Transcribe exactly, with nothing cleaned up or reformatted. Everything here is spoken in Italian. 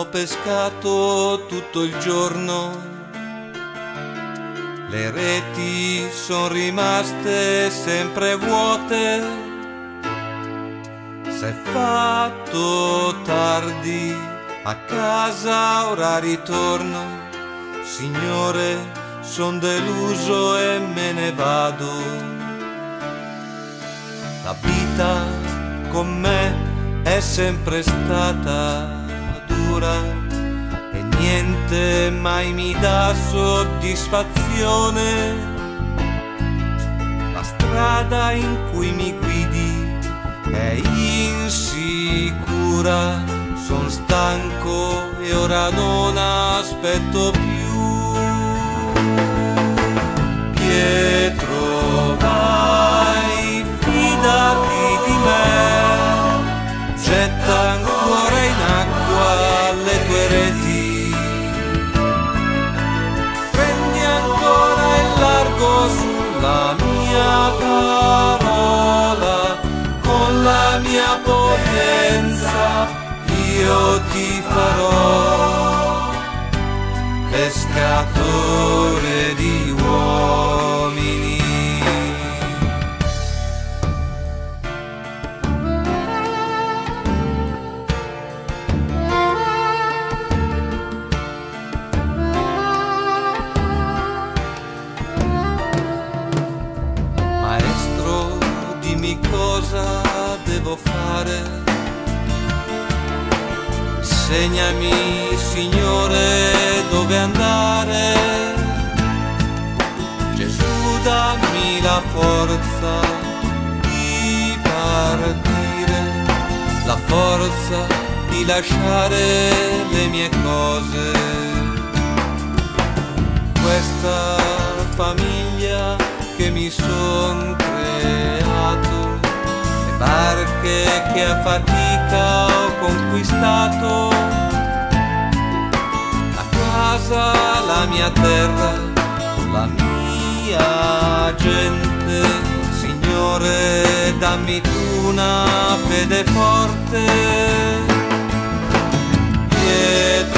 pescato tutto il giorno, le reti son rimaste sempre vuote. S'è fatto tardi, a casa ora ritorno. Signore, son deluso e me ne vado. La vita con me è sempre stata dura e niente mai mi dà soddisfazione. La strada in cui mi guidi è insicura, son stanco e ora non aspetto più. Pietro, vai, fidati di me, getta ancora in acqua le tue reti, prendi ancora il largo sulla mia parola, con la mia potenza io ti farò pescatore di uomini. Maestro, dimmi cosa devo fare. Insegnami, Signore, dove andare. Gesù, dammi la forza di partire, la forza di lasciare le mie cose. Questa famiglia che mi son creato, le barche che a fatica ho conquistato, la casa, la mia terra, la mia gente. Signore, dammi tu una fede forte. Pietro,